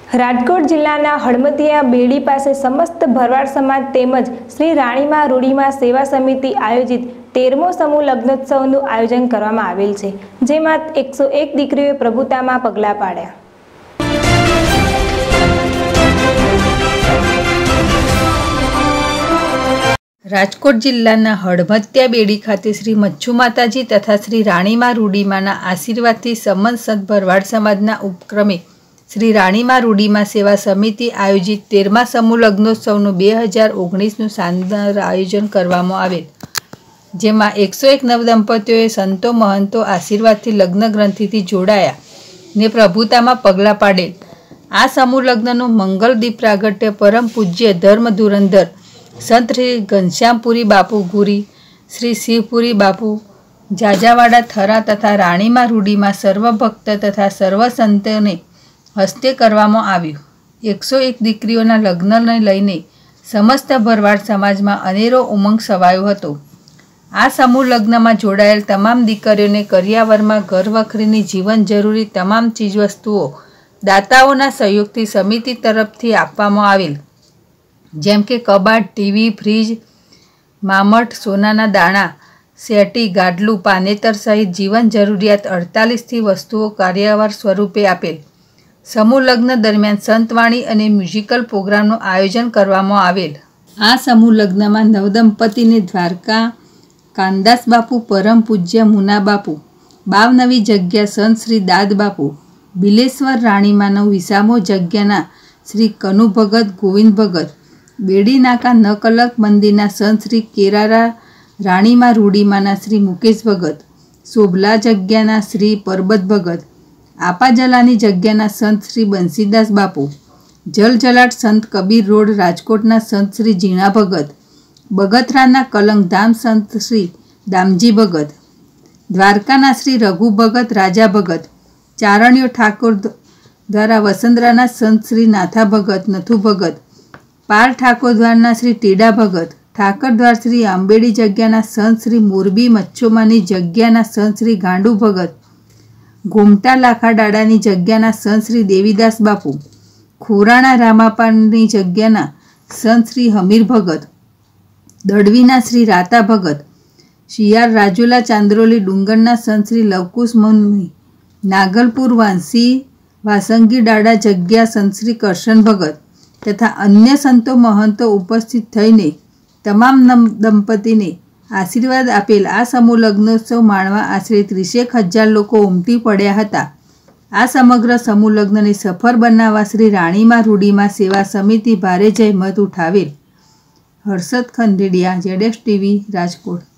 રાજકોટ જિલ્લાના હળમતિયા બેડી પાસે સમસ્ત ભરવાડ સમાજ તેમજ શ્રી રાણીમાં રૂડીમાં સેવા સમિતિ આયોજિત 13મો સમૂહ લગ્નોત્સવનું આયોજન કરવામાં આવેલ છે, જેમાં 101 દીકરીઓએ પ્રભુતામાં પગલાં પાડ્યા. રાજકોટ જિલ્લાના હળમતિયા બેડી ખાતે શ્રી મચ્છુ માતાજી તથા શ્રી રાણીમાં રૂડીમાંના આશીર્વાદથી સમસ્ત ભરવાડ સમાજના ઉપક્રમે શ્રી રાણીમાં રૂડીમાં સેવા સમિતિ આયોજિત 13મા સમૂહ લગ્નોત્સવનું 2019નું શાનદાર આયોજન કરવામાં આવેલ, જેમાં 101 નવદંપતીઓએ સંતો મહંતો આશીર્વાદથી લગ્ન ગ્રંથિથી જોડાયા ને પ્રભુતામાં પગલાં પાડેલ. આ સમૂહ લગ્નનું મંગલ દીપ પ્રાગટ્ય પરમ પૂજ્ય ધર્મ ધુરંધર સંત શ્રી ઘનશ્યામપુરી બાપુ ગુરી, શ્રી શિવપુરી બાપુ જાજાવાડા થરા તથા રાણીમાં રૂડીમાં સર્વ ભક્ત તથા સર્વ સંતોને હસ્તે કરવામાં આવ્યું. 101 દીકરીઓના લગ્નને લઈને સમસ્ત ભરવાડ સમાજમાં અનેરો ઉમંગ છવાયો હતો. આ સમૂહ લગ્નમાં જોડાયેલ તમામ દીકરીઓને કરિયાવરમાં ઘર વખરીની જીવન જરૂરી તમામ ચીજવસ્તુઓ દાતાઓના સહયોગથી સમિતિ તરફથી આપવામાં આવેલ, જેમ કે કબાટ, ટીવી, ફ્રીજ, મામઠ, સોનાના દાણા, સેટી, ગાડલું, પાનેતર સહિત જીવન જરૂરિયાત 48થી વસ્તુઓ કાર્યવાર સ્વરૂપે આપેલ. સમૂહ લગ્ન દરમિયાન સંતવાણી અને મ્યુઝિકલ પ્રોગ્રામનું આયોજન કરવામાં આવેલ. આ સમૂહ લગ્નમાં નવદંપતીને દ્વારકા કાનદાસ બાપુ, પરમ પૂજ્ય મુના બાપુ, બાવનવી જગ્યા સંત શ્રી દાદ બાપુ, બિલેશ્વર રાણીમાનો વિસામો જગ્યાના શ્રી કનુ ભગત, ગોવિંદ ભગત, બેડી નાકા નકલક મંદિરના સંત શ્રી કેરારા, રાણીમાં રૂડીમાંના શ્રી મુકેશ ભગત, શોભલા જગ્યાના શ્રી પરબત ભગત, આપાજલાની જગ્યાના સંત શ્રી બંસીદાસ બાપુ, જલજલાટ સંત કબીર રોડ રાજકોટના સંત શ્રી ઝીણા ભગત, બગથરાના કલંકધામ સંત શ્રી દામજી ભગત, દ્વારકાના શ્રી રઘુ ભગત, રાજા ભગત, ચારણ્યો ઠાકોર દ્વારા વસંતરાના સંત શ્રી નાથા ભગત, નથુ ભગત, પાર ઠાકોર દ્વારના શ્રી ટીડા ભગત, ઠાકર દ્વાર શ્રી આંબેડી જગ્યાના સંત શ્રી મોરબી મચ્છોમાની જગ્યાના સંત શ્રી ગાંડુ ભગત, ઘોમટા લાખાડાડાની જગ્યાના સંત શ્રી દેવીદાસ બાપુ, ખોરાણા રામાપાની જગ્યાના સંત શ્રી હમીર ભગત, દડવીના શ્રી રાતા ભગત, શિયાળ રાજુલા ચાંદ્રોલી ડુંગરના સંત શ્રી લવકુશ મુનિ, નાગલપુર વાસંગી ડાડા જગ્યા સંત શ્રી કરશન ભગત તથા અન્ય સંતો મહંતો ઉપસ્થિત થઈને તમામ દંપતીને આશીર્વાદ આપેલ. આ સમૂહ લગ્નોત્સવ માણવા આશરે 30,000 લોકો ઉમટી પડ્યા હતા. આ સમગ્ર સમૂહ લગ્નને સફળ બનાવવા શ્રી રાણીમાં રૂડીમાં સેવા સમિતિ ભારે જહેમત ઉઠાવેલ. Harshad ખંડેડિયા, ZS TV, Rajkot.